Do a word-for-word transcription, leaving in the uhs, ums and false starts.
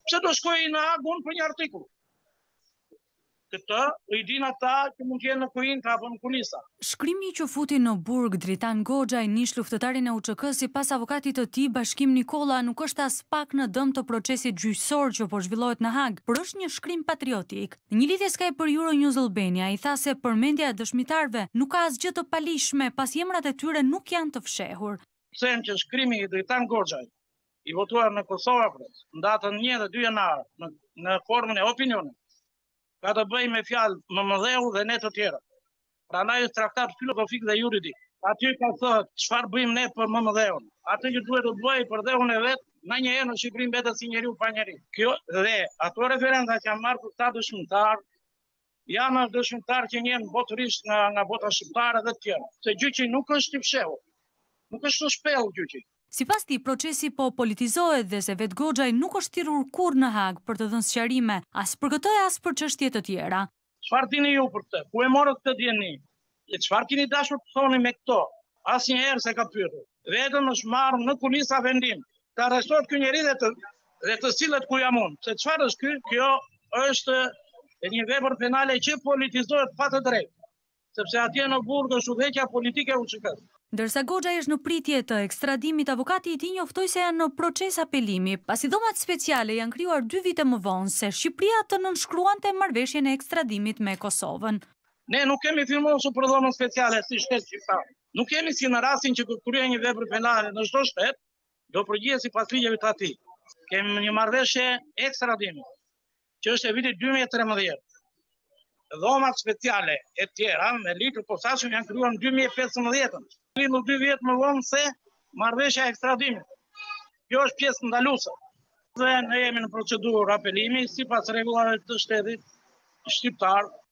Pse do shkoj në Hagun për një artikull? Këtë i din ata që mund të jenë në kujin apo në kulisa. Shkrimi që futi në burg Dritan Goxhaj, nish luftëtarin e U Ç K, sipas avokatit të tij, Bashkim Nikolla, nuk është as pak në dëm të procesit gjyqësor që po zhvillohet në Hag, por është një shkrim patriotik. Në një lidhje Skype për Euronews Albania, i tha se përmendja e dëshmitarëve nuk ka asgjë të palishme, pas emrat e tyre nuk janë të fshehur. Them që shkrimi i Dritan Goxhaj i votuar në Kosova në datën një dhe dy janar në, në formën e opinionit, ka të bëjë me fjalë M M D-u dhe ne të tjerë. Prandaj është traktat filozofik dhe juridik. Aty ka thënë çfarë bëjmë ne për M M D-un. Atë që duhet të bëjë për dhëun e vet, në një herë në Shqipëri mbetet si njeriu pa njeri. Kjo dhe ato referenda që janë marrë për këta dëshmitar, janë dëshmitar që njën botërisht nga, nga bota shqiptare dhe të tjerë. Se gjyqi nuk është i fshehur. Nuk është të shpellë gjyqi. Sipas tij, procesi po politizohet dhe se vetë Goxhaj nuk është thirrur kurrë në Hag për të dhënë sqarime, as për këtë e as për çështje të tjera. Çfarë dini ju për këtë? Ku e morët këtë dieni? E çfarë keni dashur të thoni me këto? Asnjëherë se ka pyetur. Vetëm është marrë në kulisa vendim. Të arrestohet ky njeri dhe të dhe të sillet ku jam unë. Se çfarë është ky? Kjo është një vepër penale që politizohet pa të drejtë. Sepse atje në burg është udhëheqja politike e U Ç K-s. Ndërsa Goxhaj është në pritje të ekstradimit, avokati i tij njoftoi se janë në proces apelimi, pasi dhomat speciale janë krijuar dy vite më vonë se Shqipëria të nënshkruante marrëveshjen e ekstradimit me Kosovën. Ne nuk kemi firmosur për dhomën speciale si shtet shqiptar. Nuk kemi si në rastin që kryen një vepër penale në çdo shtet, do përgjihet sipas ligjeve të atij. Kemi një marrëveshje ekstradimi, që është e vitit dy mijë e trembëdhjetë. Dhomat speciale e tjera me ligjë të posaçëm janë krijuar në dy mijë e pesëmbëdhjetë. Në dy vjet më vonë se marrëveshja e ekstradimit. Kjo është pjesë ndaluese. Dhe ne jemi në procedurë apelimi sipas rregullave të shtetit shqiptar.